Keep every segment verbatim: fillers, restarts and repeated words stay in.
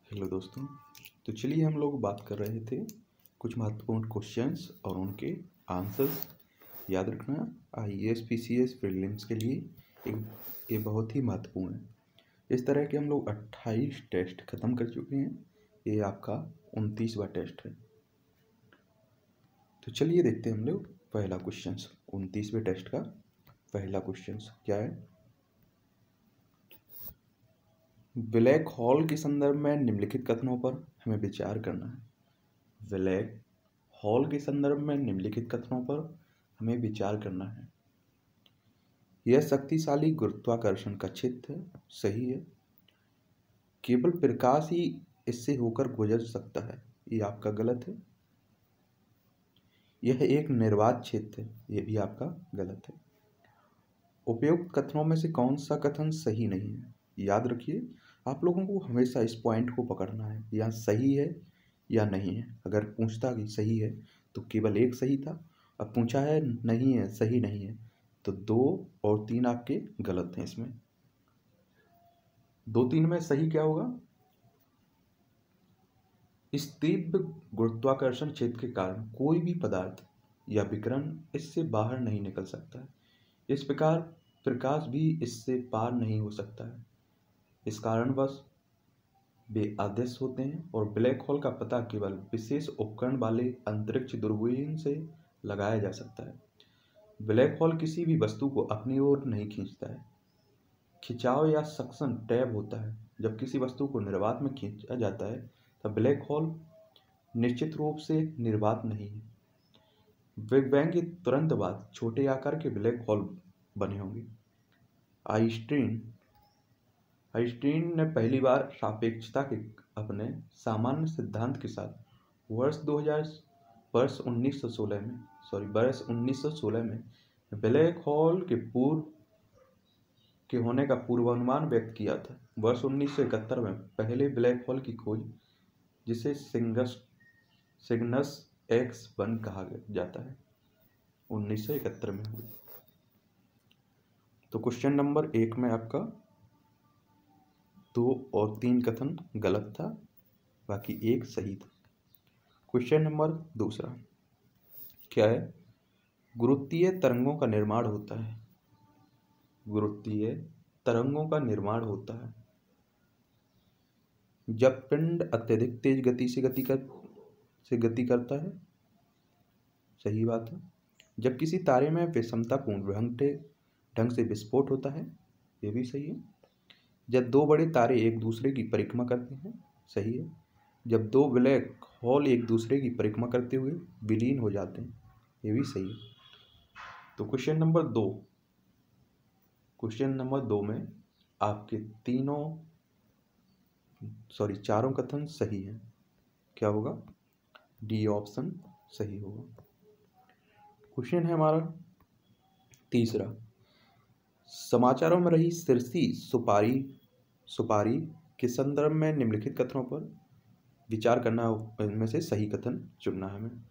Hello दोस्तों। तो चलिए हम लोग बात कर रहे थे कुछ महत्वपूर्ण क्वेश्चंस और उनके आंसर्स। याद रखना, आईएएस पीसीएस प्रीलिम्स के लिए एक ये बहुत ही महत्वपूर्ण है। इस तरह के हम लोग अट्ठाईस टेस्ट खत्म कर चुके हैं। ये आपका उनतीसवां टेस्ट है। तो चलिए देखते हैं हम लोग पहला क्वेश्चन। उनतीसवें टेस्ट का पहला क्वेश्चन क्या है। ब्लैक होल के संदर्भ में निम्नलिखित कथनों पर हमें विचार करना है। ब्लैक होल के संदर्भ में निम्नलिखित कथनों पर हमें विचार करना है। यह शक्तिशाली गुरुत्वाकर्षण का क्षेत्र है, सही है। केवल प्रकाश ही इससे होकर गुजर सकता है, ये आपका गलत है। यह एक निर्वात क्षेत्र है, ये भी आपका गलत है। उपयुक्त कथनों में से कौन सा कथन सही नहीं है। याद रखिए, आप लोगों को हमेशा इस पॉइंट को पकड़ना है, या सही है या नहीं है। अगर पूछता कि सही है तो केवल एक सही था, अब पूछा है नहीं है, सही नहीं है, तो दो और तीन आपके गलत हैं। इसमें दो तीन में सही क्या होगा। इस तीव्र गुरुत्वाकर्षण क्षेत्र के कारण कोई भी पदार्थ या विकिरण इससे बाहर नहीं निकल सकता है। इस प्रकार प्रकाश भी इससे पार नहीं हो सकता है। इस कारणवश वे अदृश्य होते हैं और ब्लैक होल का पता केवल विशेष उपकरण वाले अंतरिक्ष दूरबीन से लगाया जा सकता है। ब्लैक होल किसी भी वस्तु को अपनी ओर नहीं खींचता है। खिंचाव या सक्शन टैब होता है। जब किसी वस्तु को निर्वात में खींचा जाता है तब ब्लैक होल निश्चित रूप से निर्वात नहीं है। बिग बैंग के तुरंत बाद छोटे आकार के ब्लैक होल बने होंगे। आइंस्टीन आइंस्टीन ने पहली बार सापेक्षता के अपने सामान्य सिद्धांत के साथ वर्ष दो हज़ार वर्ष उन्नीस सौ सोलह में सॉरी वर्ष उन्नीस सौ सोलह में ब्लैक होल के पूर्व के होने का पूर्वानुमान व्यक्त किया था। वर्ष उन्नीस सौ इकहत्तर में पहले ब्लैक होल की खोज, जिसे सिंगस सिग्नस एक्स वन कहा जाता है, उन्नीस सौ इकहत्तर में हुई। तो क्वेश्चन नंबर एक में आपका दो और तीन कथन गलत था, बाकी एक सही था। क्वेश्चन नंबर दूसरा क्या है। गुरुत्वीय तरंगों का निर्माण होता है। गुरुत्वीय तरंगों का निर्माण होता है जब पिंड अत्यधिक तेज गति से गति कर से गति करता है, सही बात है। जब किसी तारे में विषमतापूर्ण ढंग ढंग से विस्फोट होता है, ये भी सही है। जब दो बड़े तारे एक दूसरे की परिक्रमा करते हैं, सही है। जब दो ब्लैक होल एक दूसरे की परिक्रमा करते हुए विलीन हो जाते हैं, ये भी सही है। तो क्वेश्चन नंबर दो क्वेश्चन नंबर दो में आपके तीनों सॉरी चारों कथन सही हैं। क्या होगा, डी ऑप्शन सही होगा। क्वेश्चन है हमारा तीसरा। समाचारों में रही सिरसी सुपारी सुपारी के संदर्भ में निम्नलिखित कथनों पर विचार करना, इनमें से सही कथन चुनना है हमें।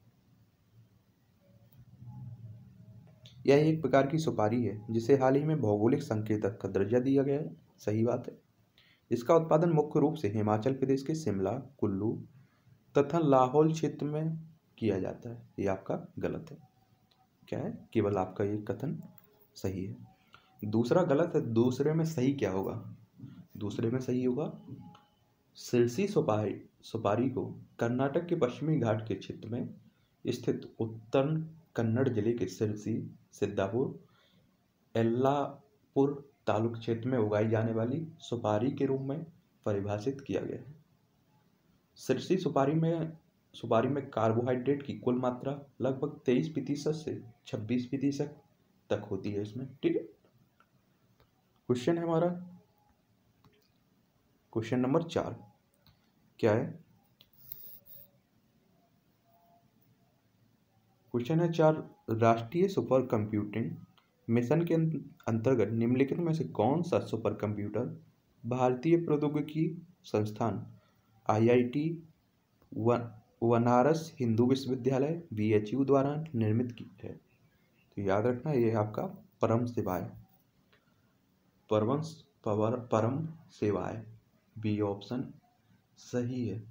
यह एक प्रकार की सुपारी है जिसे हाल ही में भौगोलिक संकेतक का दर्जा दिया गया है, सही बात है। इसका उत्पादन मुख्य रूप से हिमाचल प्रदेश के शिमला, कुल्लू तथा लाहौल क्षेत्र में किया जाता है, ये आपका गलत है। क्या है, केवल आपका ये कथन सही है, दूसरा गलत है। दूसरे में सही क्या होगा, दूसरे में सही होगा सिरसी सुपारी सुपारी को कर्नाटक के पश्चिमी घाट के क्षेत्र में स्थित उत्तर कन्नड़ जिले के सिरसी, सिद्धापुर, एल्लापुर तालुक क्षेत्र में उगाई जाने वाली सुपारी के रूप में परिभाषित किया गया है। सिरसी सुपारी में सुपारी में कार्बोहाइड्रेट की कुल मात्रा लगभग तेईस प्रतिशत से छब्बीस प्रतिशत तक होती है इसमें, ठीक है। क्वेश्चन है हमारा क्वेश्चन नंबर चार क्या है। क्वेश्चन है चार। राष्ट्रीय सुपर कंप्यूटिंग मिशन के अंतर्गत निम्नलिखित में से कौन सा सुपर कंप्यूटर भारतीय प्रौद्योगिकी संस्थान आईआईटी बनारस हिंदू विश्वविद्यालय बीएचयू द्वारा निर्मित की है। तो याद रखना, ये आपका परम सेवाएं परम परम सेवाएं बी ऑप्शन सही है।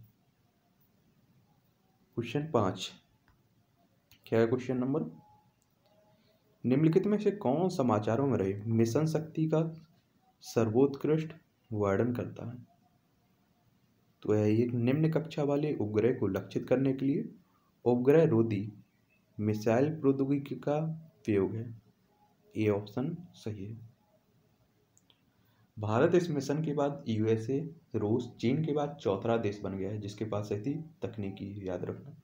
क्वेश्चन पाँच, क्या है क्वेश्चन नंबर? निम्नलिखित में से कौन समाचारों में रहे मिशन शक्ति का सर्वोत्कृष्ट वर्णन करता है? तो यह एक निम्न कक्षा वाले उपग्रह को लक्षित करने के लिए उपग्रह रोधी मिसाइल प्रौद्योगिकी का प्रयोग है। ए ऑप्शन सही है। भारत इस मिशन के बाद यूएसए, रूस, चीन के बाद चौथा देश बन गया है जिसके पास ऐसी तकनीकी है, याद रखना।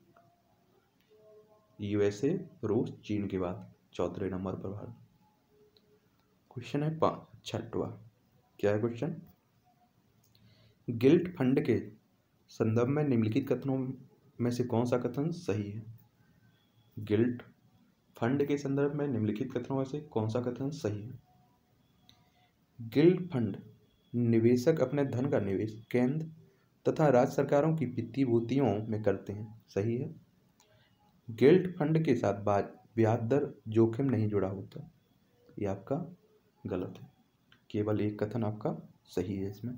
यूएसए, रूस, चीन के बाद चौथे नंबर पर भारत। क्वेश्चन है पांच छठवा, क्या है क्वेश्चन? गिल्ट फंड के संदर्भ में निम्नलिखित कथनों में से कौन सा कथन सही है? गिल्ट फंड के संदर्भ में निम्नलिखित कथनों में से कौन सा कथन सही है? गिल्ट फंड निवेशक अपने धन का निवेश केंद्र तथा राज्य सरकारों की वित्तीय भूतियों में करते हैं। सही है। गिल्ट फंड के साथ ब्याज दर जोखिम नहीं जुड़ा होता, ये आपका गलत है। केवल एक कथन आपका सही है इसमें।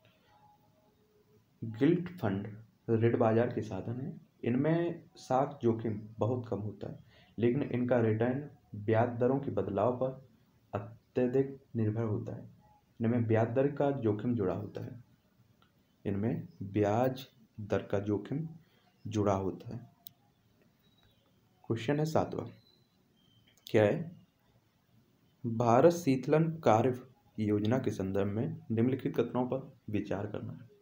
गिल्ट फंड ऋण बाजार के साधन है, इनमें साख जोखिम बहुत कम होता है, लेकिन इनका रिटर्न ब्याज दरों के बदलाव पर अत्यधिक निर्भर होता है। इनमें ब्याज दर का जोखिम जुड़ा होता है इनमें ब्याज दर का जोखिम जुड़ा होता है। क्वेश्चन है सातवां, क्या है? भारत शीतलन कार्य योजना के संदर्भ में निम्नलिखित कथनों पर विचार करना है।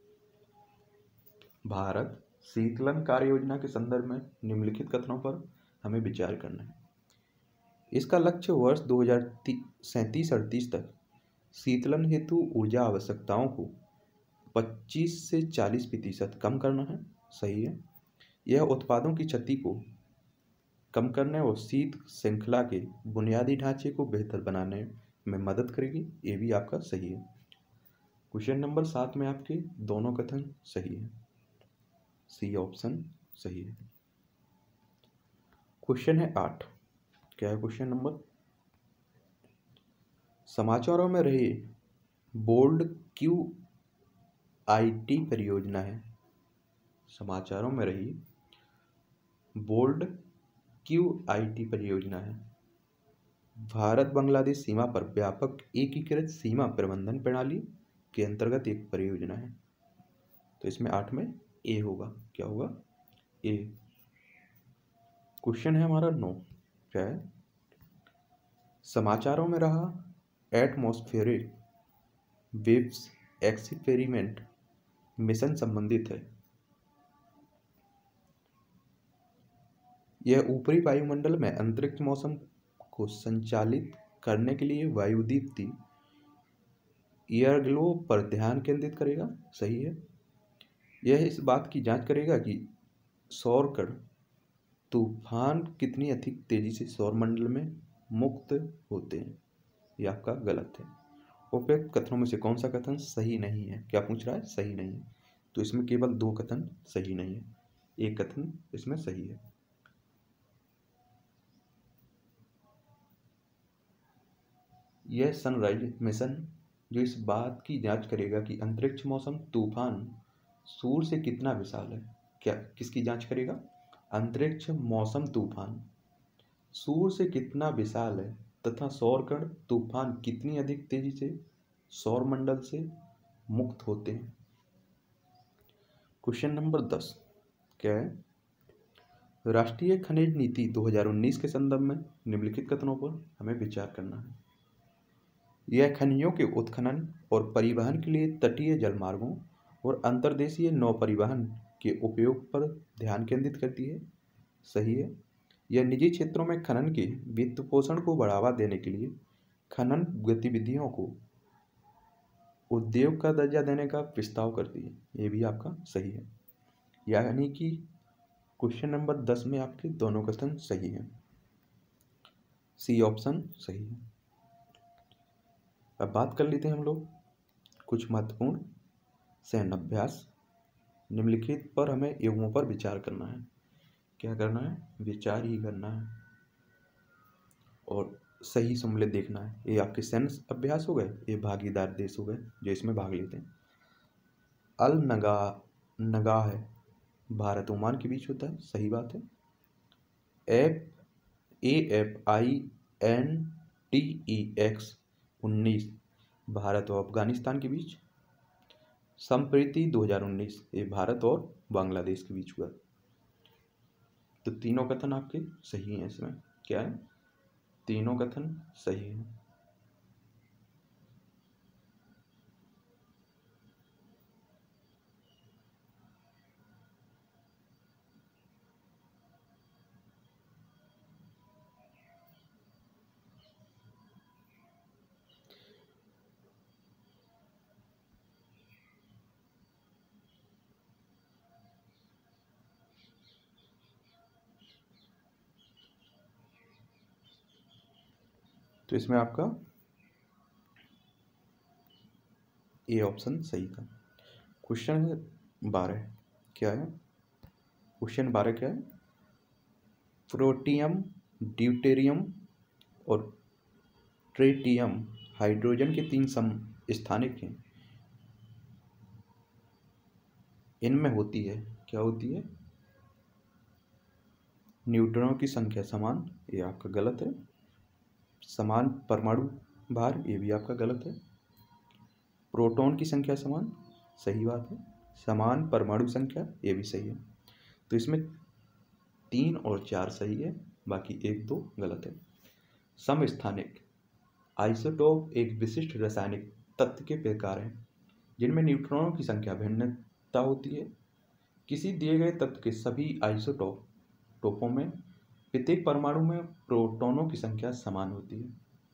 भारत शीतलन कार्य योजना के संदर्भ में निम्नलिखित कथनों पर हमें विचार करना है। इसका लक्ष्य वर्ष दो हजार सैंतीस अड़तीस तक शीतलन हेतु ऊर्जा आवश्यकताओं को पच्चीस से चालीस प्रतिशत कम करना है। सही है। यह उत्पादों की क्षति को कम करने और शीत श्रृंखला के बुनियादी ढांचे को बेहतर बनाने में मदद करेगी, ये भी आपका सही है। क्वेश्चन नंबर सात में आपके दोनों कथन सही है, सी ऑप्शन सही है। क्वेश्चन है आठ, क्या है क्वेश्चन नंबर? समाचारों में रहे बोल्ड क्यू आई टी परियोजना है। समाचारों में रही बोल्ड क्यू आई टी परियोजना है भारत बांग्लादेश सीमा पर व्यापक एकीकृत सीमा प्रबंधन प्रणाली के अंतर्गत एक परियोजना है। तो इसमें आठ में ए होगा, क्या होगा? ए। क्वेश्चन है हमारा नौ, क्या है? समाचारों में रहा एटमॉस्फेरिक वेव्स एक्सपेरिमेंट मिशन संबंधित है। यह ऊपरी वायुमंडल में अंतरिक्ष मौसम को संचालित करने के लिए वायुदीप्ति एयरग्लो पर ध्यान केंद्रित करेगा। सही है। यह इस बात की जांच करेगा कि सौरकण तूफान कितनी अधिक तेजी से सौरमंडल में मुक्त होते हैं। यह आपका गलत है। उपयुक्त कथनों में से कौन सा कथन सही नहीं है? क्या पूछ रहा है? सही नहीं है। तो इसमें केवल दो कथन सही नहीं है, एक कथन इसमें सही है। यह सनराइज मिशन जो इस बात की जांच करेगा कि अंतरिक्ष मौसम तूफान सूर्य से कितना विशाल है। क्या किसकी जांच करेगा? अंतरिक्ष मौसम तूफान सूर्य से कितना विशाल है तथा सौरकण तूफान कितनी अधिक तेजी से सौरमंडल से मुक्त होते हैं। क्वेश्चन नंबर दस, क्या है? राष्ट्रीय खनिज नीति दो हज़ार उन्नीस के संदर्भ में निम्नलिखित कथनों पर हमें विचार करना है। यह खनिजों के उत्खनन और परिवहन के लिए तटीय जलमार्गों और अंतर्देशीय नौ परिवहन के उपयोग पर ध्यान केंद्रित करती है। सही है। यह निजी क्षेत्रों में खनन के वित्त पोषण को बढ़ावा देने के लिए खनन गतिविधियों को उद्योग का दर्जा देने का प्रस्ताव करती है। ये भी आपका सही है। यानी कि क्वेश्चन नंबर दस में आपके दोनों कथन सही हैं, सी ऑप्शन सही है। अब बात कर लेते हैं हम लोग कुछ महत्वपूर्ण सैन्य अभ्यास। निम्नलिखित पर हमें युग्मों पर विचार करना है। क्या करना है? विचार ही करना है और सही सम्मिलित देखना है। ये आपके सैन्य अभ्यास हो गए, ये भागीदार देश हो गए जो इसमें भाग लेते हैं। अल नगा नगाह है, भारत ओमान के बीच होता है, सही बात है। F A F I N T E X उन्नीस, भारत और अफगानिस्तान के बीच। संप्रीति दो हज़ार उन्नीस, ये भारत और बांग्लादेश के बीच हुआ। तो तीनों कथन आपके सही हैं। इसमें क्या है, तीनों कथन सही हैं। तो इसमें आपका ए ऑप्शन सही था। क्वेश्चन है बारह, क्या है क्वेश्चन बारह क्या है, प्रोटियम, ड्यूटेरियम और ट्रिटियम हाइड्रोजन के तीन समस्थानिक हैं, इनमें होती है, क्या होती है, न्यूट्रॉनों की संख्या समान, ये आपका गलत है। समान परमाणु भार, ये भी आपका गलत है। प्रोटॉन की संख्या समान, सही बात है। समान परमाणु संख्या, ये भी सही है। तो इसमें तीन और चार सही है, बाकी एक दो गलत है। समस्थानिक, आइसोटोप एक विशिष्ट रासायनिक तत्व के प्रकार हैं जिनमें न्यूट्रॉनों की संख्या भिन्नता होती है। किसी दिए गए तत्व के सभी आइसोटोप टोपों में प्रत्येक परमाणु में प्रोटॉनों की संख्या समान होती है।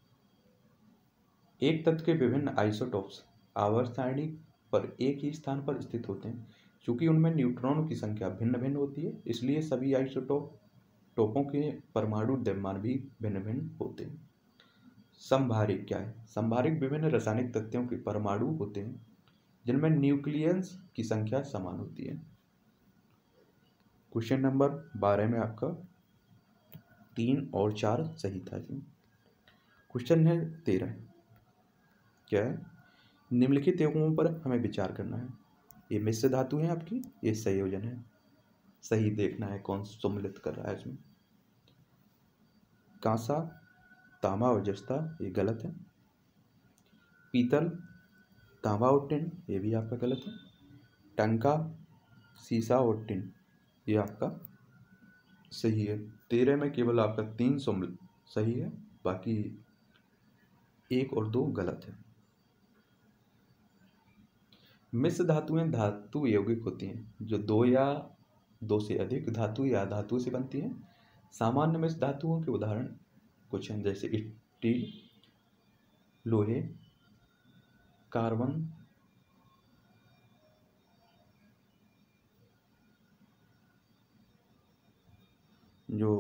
एक तत्व के विभिन्न आइसोटोप्स आवर्त सारणी पर एक ही स्थान पर स्थित होते हैं। चूंकि उनमें न्यूट्रॉनों की संख्या भिन्न भिन्न होती है, इसलिए सभी आइसोटोप टोपों के परमाणु द्रव्यमान भी भिन्न भिन्न होते हैं। समभारिक क्या है, समभारिक विभिन्न रासायनिक तत्वों के परमाणु होते हैं जिनमें न्यूक्लियस की संख्या समान होती है। क्वेश्चन नंबर बारह में आपका तीन और चार सही था इसमें। क्वेश्चन है तेरह, क्या है, निम्नलिखित यौगिकों पर हमें विचार करना है। ये मिश्र धातु है आपकी, ये संयोजन है, सही देखना है कौन सम्मिलित कर रहा है इसमें। कांसा, तांबा और जस्ता, ये गलत है। पीतल, तांबा और टिन, ये भी आपका गलत है। टंका, सीसा और टिन, ये आपका सही है। तेरह में केवल आपका तीन सम्मिलित सही है, बाकी एक और दो गलत है। मिश्र धातुएं धातु यौगिक होती हैं जो दो या दो से अधिक धातु या धातु से बनती हैं। सामान्य मिश्र धातुओं के उदाहरण कुछ हैं, जैसे स्टील, लोहे, कार्बन, जो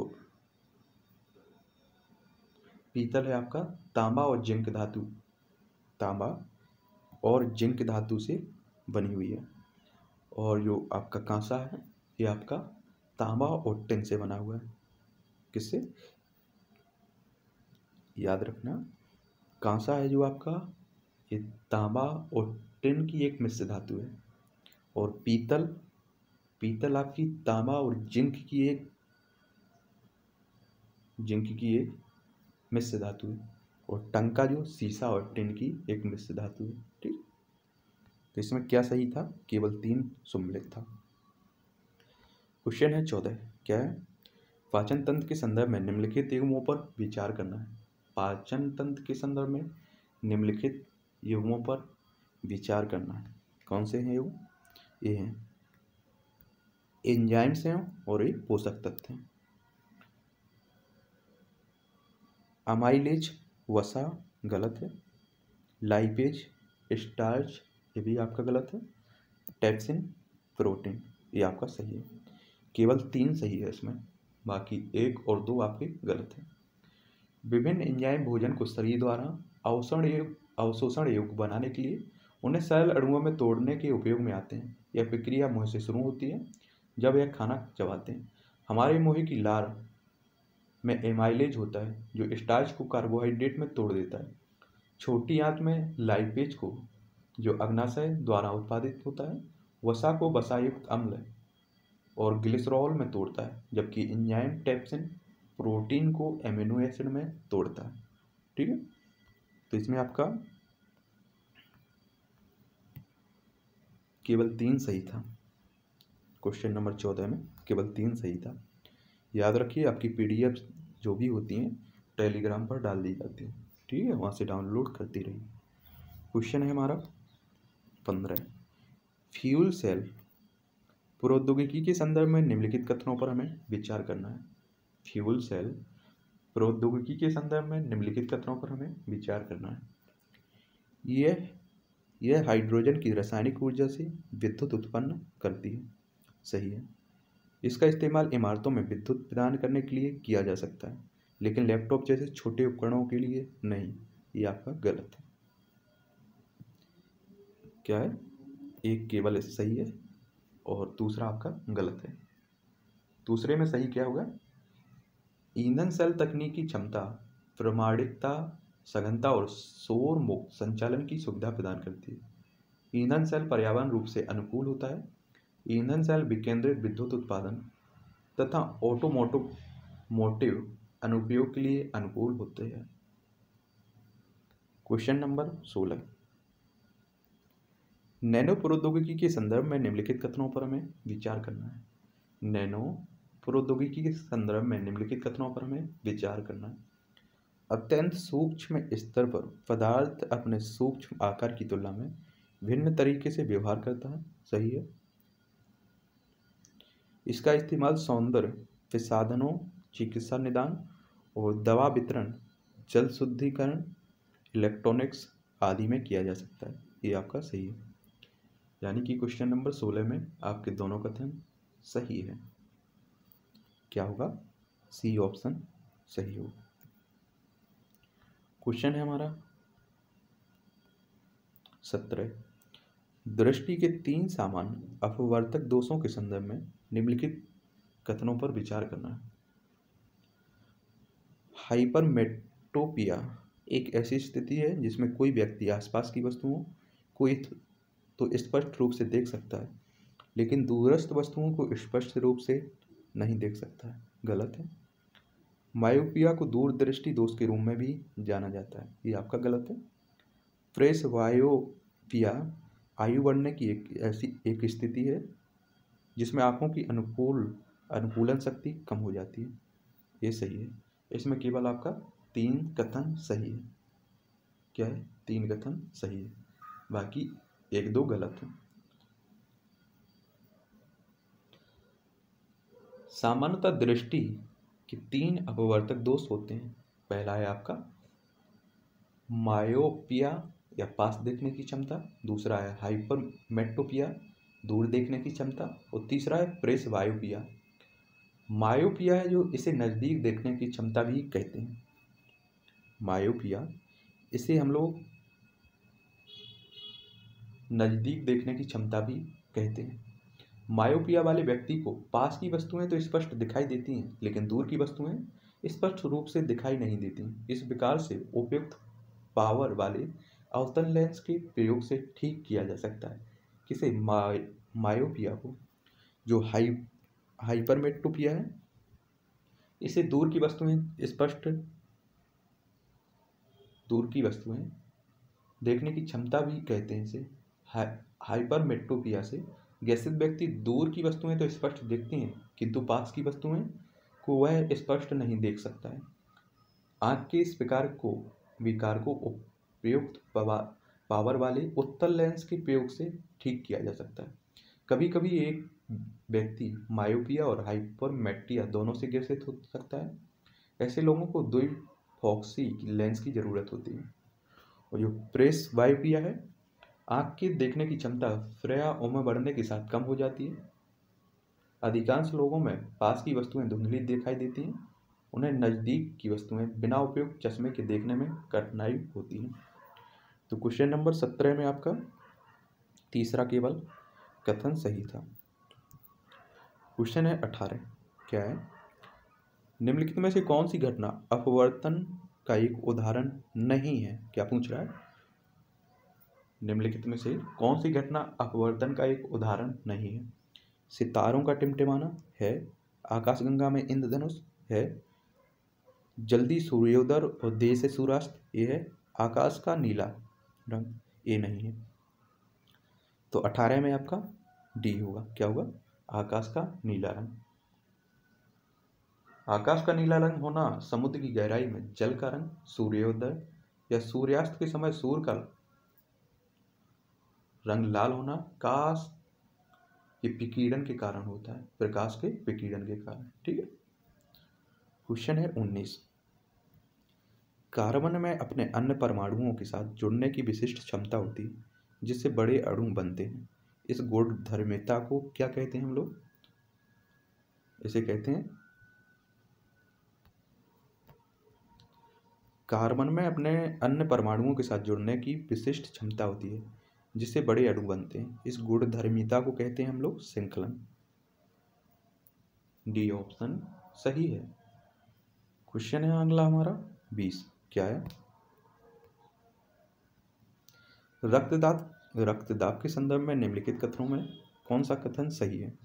पीतल है आपका तांबा और जिंक धातु, तांबा और जिंक धातु से बनी हुई है। और जो आपका कांसा है, ये आपका तांबा और टिन से बना हुआ है। किससे, याद रखना, कांसा है जो आपका, ये तांबा और टिन की एक मिश्र धातु है। और पीतल, पीतल आपकी तांबा और जिंक की एक जिंक की एक मिश्र धातु है। और टंका जो सीसा और टिन की एक मिश्र धातु है। ठीक, तो इसमें क्या सही था, केवल तीन सम्मिलित था। क्वेश्चन है चौदह, क्या है, पाचन तंत्र के संदर्भ में निम्नलिखित यौगिकों पर विचार करना है। पाचन तंत्र के संदर्भ में निम्नलिखित यौगिकों पर विचार करना है। कौन से हैं यौगिक, ये हैं एंजाइम्स हैं और ये पोषक तत्व हैं। अमाइलेज, वसा, गलत है। लाइपेज, स्टार्च, ये भी आपका गलत है। टैक्सिन, प्रोटीन, ये आपका सही है। केवल तीन सही है इसमें, बाकी एक और दो आपके गलत है। विभिन्न एंजाइम भोजन को शरीर द्वारा अवशोषण अवशोषण योग्य बनाने के लिए उन्हें सरल अणुओं में तोड़ने के उपयोग में आते हैं। यह प्रक्रिया मुंह से शुरू होती है जब यह खाना चबाते हैं। हमारे मुंह की लार में एमाइलेज होता है जो स्टार्च को कार्बोहाइड्रेट में तोड़ देता है। छोटी आंत में लाइपेज को जो अग्नाशय द्वारा उत्पादित होता है वसा को वसायुक्त अम्ल और ग्लिसरॉल में तोड़ता है, जबकि एंजाइम ट्रिप्सिन प्रोटीन को एमिनो एसिड में तोड़ता है। ठीक है, तो इसमें आपका केवल तीन सही था। क्वेश्चन नंबर चौदह में केवल तीन सही था। याद रखिए, आपकी पीडीएफ जो भी होती हैं टेलीग्राम पर डाल दी जाती है। ठीक है, वहाँ से डाउनलोड करती रहिए। क्वेश्चन है हमारा पंद्रह, फ्यूल सेल प्रौद्योगिकी के संदर्भ में निम्नलिखित कथनों पर हमें विचार करना है। फ्यूल सेल प्रौद्योगिकी के संदर्भ में निम्नलिखित कथनों पर हमें विचार करना है। यह यह हाइड्रोजन की रासायनिक ऊर्जा से विद्युत उत्पन्न करती है। सही है। इसका इस्तेमाल इमारतों में विद्युत प्रदान करने के लिए किया जा सकता है, लेकिन लैपटॉप जैसे छोटे उपकरणों के लिए नहीं। ये आपका गलत है। क्या है? एक केवल सही है और दूसरा आपका गलत है। दूसरे में सही क्या होगा? ईंधन सेल तकनीक की क्षमता, प्रामाणिकता, सघनता और शोर मुक्त संचालन की सुविधा प्रदान करती है। ईंधन सेल पर्यावरण रूप से अनुकूल होता है। ईंधन सेल विकेंद्रित विद्युत उत्पादन तथा ऑटोमोटिव मोटिव अनुप्रयोग के लिए अनुकूल होते हैं। क्वेश्चन नंबर सोलह, नैनो प्रौद्योगिकी के संदर्भ में निम्नलिखित कथनों पर हमें विचार करना है। नैनो प्रौद्योगिकी के संदर्भ में निम्नलिखित कथनों पर हमें विचार करना है। अत्यंत सूक्ष्म स्तर पर पदार्थ अपने सूक्ष्म आकार की तुलना में भिन्न तरीके से व्यवहार करता है। सही है। इसका इस्तेमाल सौंदर्य प्रसाधनों, चिकित्सा निदान और दवा वितरण, जल शुद्धिकरण, इलेक्ट्रॉनिक्स आदि में किया जा सकता है। ये आपका सही है। यानी कि क्वेश्चन नंबर सोलह में आपके दोनों कथन सही है। क्या होगा? सी ऑप्शन सही होगा। क्वेश्चन है हमारा सत्रह, दृष्टि के तीन सामान्य अपवर्तक दोषों के संदर्भ में निम्नलिखित कथनों पर विचार करना है। हाइपरमेट्रोपिया एक ऐसी स्थिति है जिसमें कोई व्यक्ति आसपास की वस्तुओं को तो स्पष्ट रूप से देख सकता है, लेकिन दूरस्थ वस्तुओं को स्पष्ट रूप से नहीं देख सकता है। गलत है। मायोपिया को दूरदृष्टि दोष के रूप में भी जाना जाता है। ये आपका गलत है। प्रेसबायोपिया आयु बढ़ने की एक ऐसी एक स्थिति है जिसमें आंखों की अनुकूल अनुकूलन शक्ति कम हो जाती है। ये सही है। इसमें केवल आपका तीन कथन सही है। क्या है? तीन कथन सही है, बाकी एक दो गलत है। सामान्यतः दृष्टि के तीन अपवर्तक दोष होते हैं। पहला है आपका मायोपिया या पास देखने की क्षमता, दूसरा है हाइपरमेट्रोपिया दूर देखने की क्षमता, और तीसरा है प्रेसबायोपिया। मायोपिया है जो इसे नज़दीक देखने की क्षमता भी कहते हैं। मायोपिया इसे हम लोग नज़दीक देखने की क्षमता भी कहते हैं। मायोपिया वाले व्यक्ति को पास की वस्तुएं तो स्पष्ट दिखाई देती हैं, लेकिन दूर की वस्तुएं स्पष्ट रूप से दिखाई नहीं देती। इस प्रकार से उपयुक्त पावर वाले अवतल लेंस के प्रयोग से ठीक किया जा सकता है। किसे? माय मायोपिया को। जो हाई हाइपरमेट्रोपिया है, इसे दूर की वस्तुएं स्पष्ट दूर की वस्तुएं देखने की क्षमता भी कहते हैं। इसे हाइपरमेट्रोपिया से ग्रसित व्यक्ति दूर की वस्तुएं तो स्पष्ट देखती हैं, किंतु पास की वस्तुएं को वह स्पष्ट नहीं देख सकता है। आंख के इस प्रकार को विकार को उपयुक्त पावर वाले उत्तल लेंस के प्रयोग से ठीक किया जा सकता है। कभी कभी एक व्यक्ति मायोपिया और हाइपरमेट्रिया दोनों से ग्रसित हो सकता है। ऐसे लोगों को द्विफॉक्सी लेंस की जरूरत होती है। और जो प्रेसबायोपिया है, आँख की देखने की क्षमता फ्रेया उम्र बढ़ने के साथ कम हो जाती है। अधिकांश लोगों में पास की वस्तुएं धुंधली दिखाई देती हैं। उन्हें नज़दीक की वस्तुएं बिना उपयुक्त चश्मे के देखने में कठिनाई होती है। तो क्वेश्चन नंबर सत्रह में आपका तीसरा केवल कथन सही था। क्वेश्चन है अठारह। क्या है? निम्नलिखित में से कौन सी घटना अपवर्तन का एक उदाहरण नहीं है? क्या पूछ रहा है? निम्नलिखित में से कौन सी घटना अपवर्तन का एक उदाहरण नहीं है? सितारों का टिमटिमाना है, आकाशगंगा में इंद्रधनुष है, जल्दी सूर्योदय और देर से सूर्यास्त ये है, आकाश का नीला रंग ये नहीं है। तो अठारह में आपका डी होगा। क्या होगा? आकाश का नीला रंग। आकाश का नीला रंग होना समुद्र की गहराई में जल का रंग, सूर्योदय या सूर्यास्त के समय सूर्य का रंग लाल होना काश के विकिरण के कारण होता है, प्रकाश के विकिरण के कारण। ठीक है। क्वेश्चन है उन्नीस। कार्बन में अपने अन्य परमाणुओं के साथ जुड़ने की विशिष्ट क्षमता होती है जिससे बड़े अणु बनते हैं। इस गुणधर्मिता को क्या कहते हैं हम लोग? इसे कहते हैं कार्बन में अपने अन्य परमाणुओं के साथ जुड़ने की विशिष्ट क्षमता होती है जिससे बड़े अणु बनते हैं। इस गुणधर्मिता को कहते हैं हम लोग श्रृंखलन। डी ऑप्शन सही है। क्वेश्चन है अगला हमारा बीस। क्या है? रक्तदाब रक्तदाब के संदर्भ में निम्नलिखित कथनों में कौन सा कथन सही है?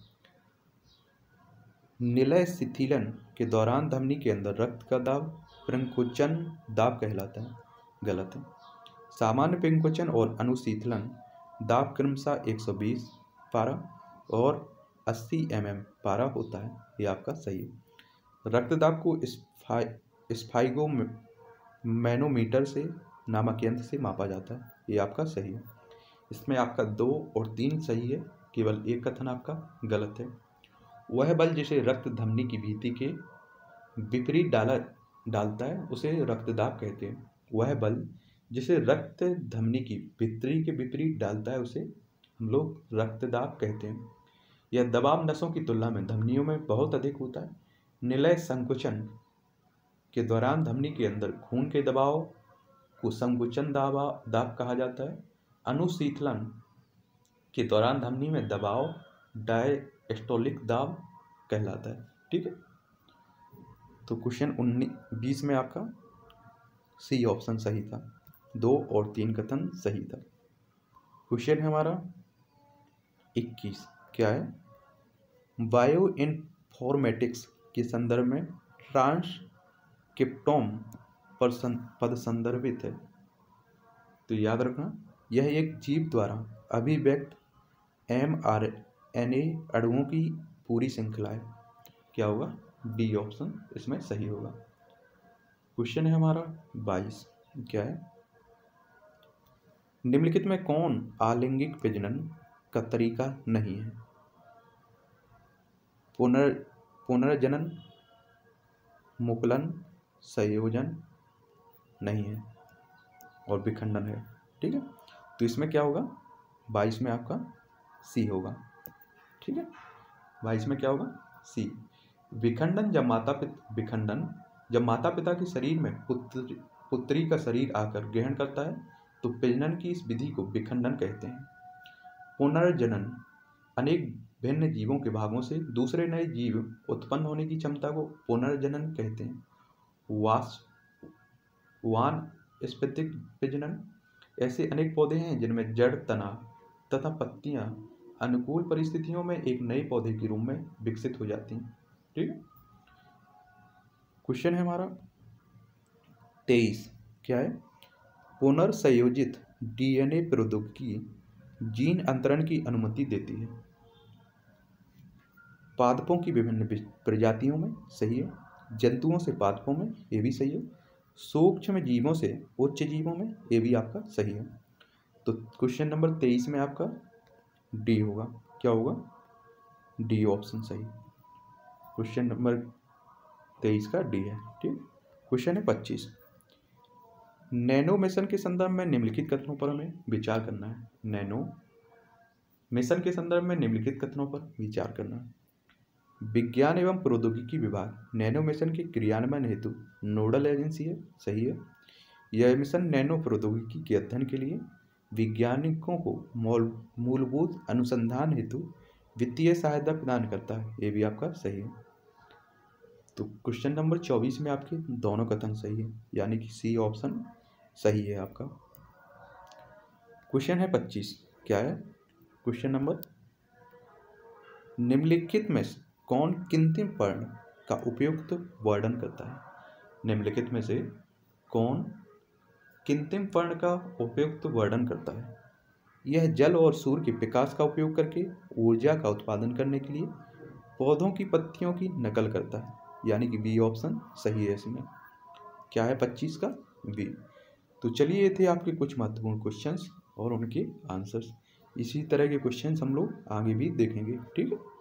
निलय शिथिलन के दौरान धमनी के अंदर रक्त का दाब प्रंकुचन दाब कहलाता है। गलत है। सामान्य प्रंकुचन और अनुशीतलन दाब क्रमशः एक सौ बीस पारा और अस्सी एम एम पारा होता है। ये आपका सही है। रक्तदाब को स्फाइ स्फाइगो मैनोमीटर से नामक यंत्र से मापा जाता है। ये आपका सही है। इसमें आपका दो और तीन सही है, केवल एक कथन आपका गलत है। वह बल जिसे रक्त धमनी की भित्ति के विपरीत डाला डालता है उसे रक्तदाब कहते हैं। वह बल जिसे रक्त धमनी की भित्ति के विपरीत डालता है उसे हम लोग रक्तदाब कहते हैं। यह दबाव नसों की तुलना में धमनियों में बहुत अधिक होता है। निलय संकुचन के दौरान धमनी के अंदर खून के दबाव को संकुचन दाब दाब कहा जाता है। अनुशीतलन के दौरान धमनी में दबाव डायस्टोलिक दाब कहलाता है। ठीक है। तो क्वेश्चन उन्नीस बीस में आपका सी ऑप्शन सही था। दो और तीन कथन सही था। क्वेश्चन है हमारा इक्कीस। क्या है? बायो इन्फॉर्मेटिक्स के संदर्भ में ट्रांसक्रिप्टोम पर पद संदर्भित है। तो याद रखना, यह एक जीव द्वारा अभिव्यक्त एम आर एन ए अणुओं की पूरी श्रृंखला है। क्या होगा? डी ऑप्शन इसमें सही होगा। क्वेश्चन है हमारा बाईस। क्या है? निम्नलिखित में कौन आलिंगिक प्रजनन का तरीका नहीं है? पुनर् पुनर्जनन, मुकुलन, संयोजन नहीं है और विखंडन है। ठीक है। तो इसमें क्या होगा? बाईस में आपका सी होगा। ठीक है। बाईस में क्या होगा? सी। विखंडन जब माता पिता विखंडन जब माता पिता के शरीर में पुत्र पुत्री का शरीर आकर ग्रहण करता है तो प्रजनन की इस विधि को विखंडन कहते हैं। पुनर्जनन अनेक भिन्न जीवों के भागों से दूसरे नए जीव उत्पन्न होने की क्षमता को पुनर्जनन कहते हैं। वास वानस्पतिक प्रजनन ऐसे अनेक पौधे हैं जिनमें जड़, तना तथा पत्तियां अनुकूल परिस्थितियों में एक नए पौधे के रूप में विकसित हो जाती हैं। ठीक है। क्वेश्चन है हमारा तेईस। क्या है? पुनर्संयोजित डीएनए प्रौद्योगिकी जीन अंतरण की अनुमति देती है। पादपों की विभिन्न प्रजातियों में सही है। जंतुओं से पादपों में ये भी सही है। सूक्ष्म जीवों से उच्च जीवों में ये भी आपका सही है। तो क्वेश्चन नंबर तेईस में आपका डी होगा। क्या होगा? डी ऑप्शन सही। क्वेश्चन नंबर तेईस का डी है। ठीक। क्वेश्चन है पच्चीस। नैनो मिशन के संदर्भ में निम्नलिखित कथनों पर हमें विचार करना है। नैनो मिशन के संदर्भ में निम्नलिखित कथनों पर विचार करना है। विज्ञान एवं प्रौद्योगिकी विभाग नैनो मिशन के क्रियान्वयन हेतु नोडल एजेंसी है। सही है। यह मिशन नैनो प्रौद्योगिकी के अध्ययन के लिए वैज्ञानिकों को मूल मूलभूत अनुसंधान हेतु वित्तीय सहायता प्रदान करता है। ये भी आपका सही है। तो क्वेश्चन नंबर चौबीस में आपके दोनों कथन सही है, यानी कि सी ऑप्शन सही है आपका। क्वेश्चन है पच्चीस, क्या है क्वेश्चन नंबर, निम्नलिखित में से कौन कृत्रिम वर्ण का उपयुक्त वर्णन करता है? निम्नलिखित में से कौन कृत्रिम वर्ण का उपयुक्त वर्णन करता है? यह जल और सूर्य के प्रकाश का उपयोग करके ऊर्जा का उत्पादन करने के लिए पौधों की पत्तियों की नकल करता है, यानी कि बी ऑप्शन सही है इसमें। क्या है पच्चीस का? बी। तो चलिए ये थे आपके कुछ महत्वपूर्ण क्वेश्चंस और उनके आंसर्स। इसी तरह के क्वेश्चंस हम लोग आगे भी देखेंगे, ठीक है।